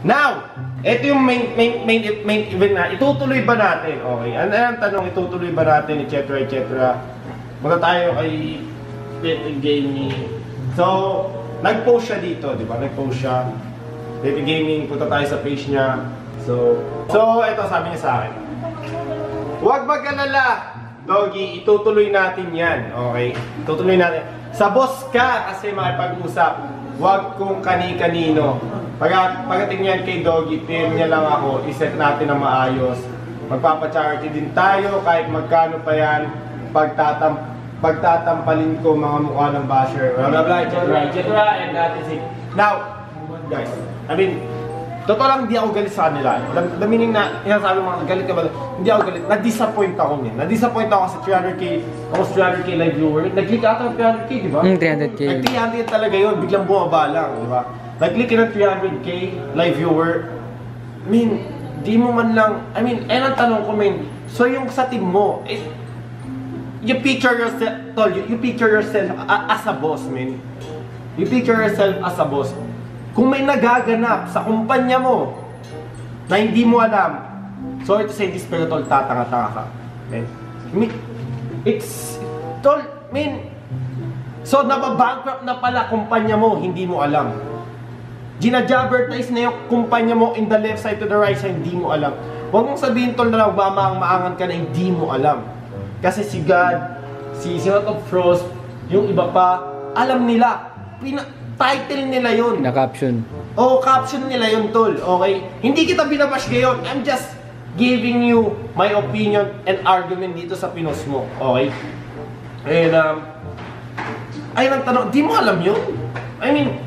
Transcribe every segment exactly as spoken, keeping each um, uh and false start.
Now, ito yung main, main, main, main event na. Itutuloy ba natin? Okay. Ano ang tanong? Itutuloy ba natin? Etc. et cetera. Muna tayo kay Pepe Gaming. So, nag-post siya dito, di ba? Nag-post siya. Pepe Gaming, punta tayo sa page niya. So, so ito sabi niya sa akin. Huwag mag-alala, Doggy. Itutuloy natin yan. Okay? Itutuloy natin. Sa boss ka kasi makipag-usap. Huwag kung kani-kanino. Pag pagdating niyan kay Doggy, P M niya lang ako, iset natin na maayos. Magpapa-charity din tayo kahit magkano pa yan. Pagtatam pagtatampalin ko mga mukha ng basher. Blah blah blah, et cetera et cetera and that is it. Now, guys, I mean, totoo lang hindi ako galit sa kanila. The meaning na, sinasabi mga galit ka ba? Hindi ako galit. Na-disappoint ako niyan. Na-disappoint ako sa three hundred K, almost three hundred K live viewer. Nag-click ata ng three hundred K, di ba? Mm, three hundred K. Nag-three hundred talaga yun, biglang bumaba lang, di ba? Nag-click ka ng three hundred K live viewer. I mean, di mo man lang, I mean, eh ang tanong ko, man, so yung sa team mo, eh, you picture yourself, tol, you, you picture yourself as a boss, man. You picture yourself as a boss. Kung may nagaganap sa kumpanya mo na hindi mo alam, sorry to say this, pero tol, tatanga-tanga ka. Man. I mean, it's, tol, I mean, so nababankrupt na pala kumpanya mo, hindi mo alam. Gina-advertise na yung kumpanya mo in the left side to the right side, hindi mo alam. Huwag mong sabihin tol na magmamaang-maangan ka na hindi mo alam. Kasi si God, si Sinot of Frost, yung iba pa, alam nila. Pina title nila yun. Na caption. Oo, caption nila yun tol. Okay? Hindi kita binabash ngayon. I'm just giving you my opinion and argument dito sa pinos mo. Okay? And um, ayun ang tanong, di mo alam yun? I mean,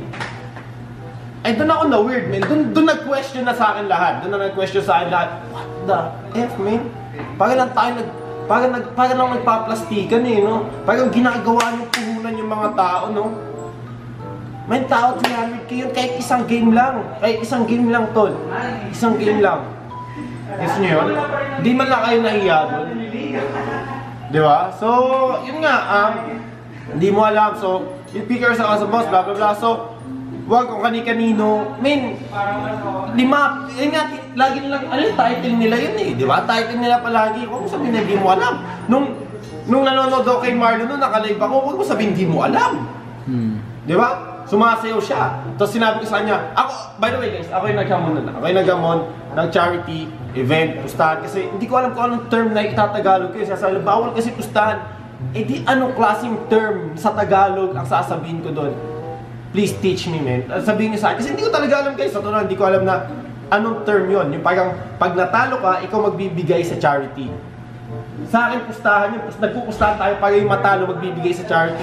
ay doon ako na weird, man. Doon, doon nag-question na sa akin lahat. Doon na nag-question sa akin lahat. What the F, man? Parang lang tayo nag... Parang, nag, parang lang nagpaplastikan eh, no? Parang ginagawa ng puhunan yung mga tao, no? May tao, three hundred K yun. Kahit isang game lang. Kahit isang game lang, tol. Isang game lang. Guess nyo yun? Di man lang kayo nahiya doon. Di ba? So, yun nga, um, hindi mo alam. So, you pick yourself as a boss, blah blah blah. So, wag kung kani-kanino. I mean, lima, yun nga, lagi nilang, ano yung title nila yun eh, di ba? Title nila palagi. Huwag mo sabihin na hindi mo alam. Nung, nung nanonood ako kay Marlon, nung nakalive ako, huwag mo sabihin hindi mo alam. Hmm. Di ba? Sumasayaw siya. Tapos sinabi ko sa kanya, ako, by the way guys, ako yung naghamon na. Ako yung naghamon ng charity event, pustahan. Kasi hindi ko alam kung anong term na itatagalog ko. Sasabi, bawal kasi pustahan. Eh di anong klaseng term sa Tagalog ang sasabihin ko doon? Please teach me, man. Sabihin niyo sa akin. Kasi hindi ko talaga alam guys. Sa totoo, hindi ko alam na anong term yon. Yung parang pag natalo ka, ikaw magbibigay sa charity. Sa akin, pustahan yun. Nagpupustahan tayo para yung matalo magbibigay sa charity.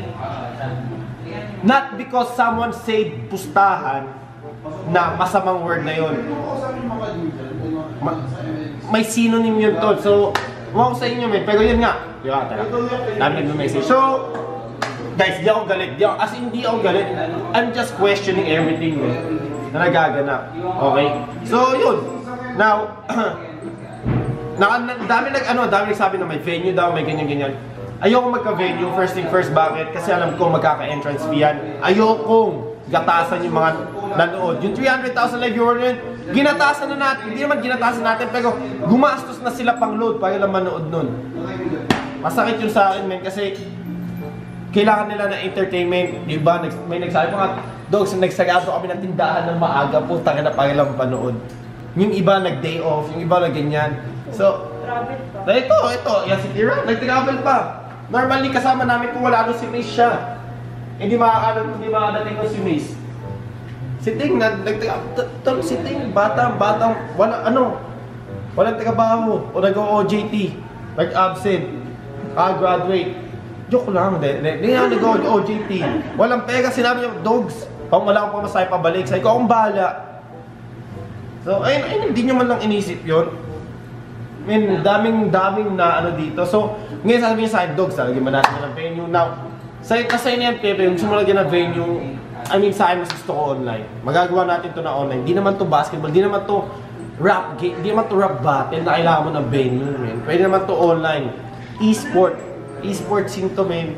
Not because someone said pustahan na masamang word na yun. Ma may synonym yun tol. So, huwag ko sa inyo, man. Pero yun nga. Di ba? Tara. Dami nag-message. So, guys, di ako galit. Di ako, as in, di ako galit. I'm just questioning everything eh, na nagaganap. Okay? So, yun. Now, na, na, dami nag, ano, dami nagsabi na may venue daw, may ganyan-ganyan. Ayoko magka-venue, first thing first, bakit? Kasi alam ko magkaka-entrance fee yan. Ayokong gatasan yung mga nanood. Yung three hundred thousand live viewer yun, ginatasan na natin. Hindi naman ginatasan natin, pero gumastos na sila pang load para lang manood nun. Masakit yun sa akin, man, kasi kailangan nila ng entertainment. Iba, may nagsabi pa nga, dogs, nagsagado kami ng tindahan ng maaga, puta ka na para lang panood. Yung iba nag-day off, yung iba na ganyan. So, na ito, ito, yan si Tira, nag-travel pa. Normally kasama namin kung wala doon si Mace siya. Hindi makakaroon, hindi makadating ko si Mace. Si Ting, nag-travel, si Ting, batang, batang, wala, ano, walang trabaho, o nag-O J T, nag-absent, ah-graduate. Joke lang, hindi nga nag-O J T. Walang pera, sinabi niya, dogs. Kung wala akong pamasahe pabalik, sabi ko, akong bahala. So, ayun, ayun, hindi nyo man lang inisip yun. I mean, daming, daming na ano dito. So, ngayon sabi niya sa akin, dogs, lagyan mo natin ng venue. Now, sa kasay niya yung Pepe, yung gusto mo lagyan ng venue, I mean, sa akin mas gusto ko online. Magagawa natin to na online. Di naman to basketball, di naman to rap game, di naman to rap battle na kailangan mo ng venue, man. Pwede naman to online. E-sport. E-sports scene to, man.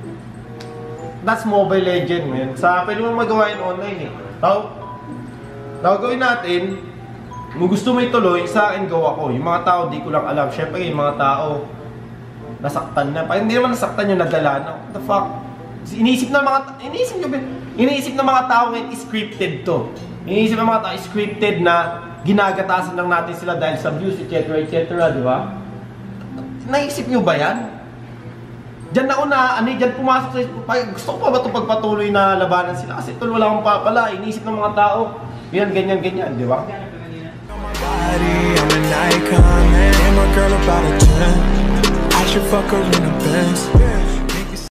That's Mobile Legend, man. Sa, pwede mo magawa yun online, eh. So, gagawin natin, kung gusto mo ituloy, sa akin gawa ko. Yung mga tao, di ko lang alam. Syempre, yung mga tao, nasaktan na. Parang hindi naman nasaktan yung nadala na. What the fuck? Iniisip ng mga, iniisip nyo, iniisip ng mga tao ngayon, scripted to. Iniisip ng mga tao, scripted na ginagatasan lang natin sila dahil sa views, et cetera, et cetera, di ba? Naisip nyo ba yan? Diyan ako na, ano, diyan pumasok sa, gusto ko pa ba ito pagpatuloy na labanan sila? Kasi ito wala akong papala, iniisip ng mga tao, yan, ganyan, ganyan, di ba? I'm an icon, man. And my girl about a ten. I should fuck her in a Benz.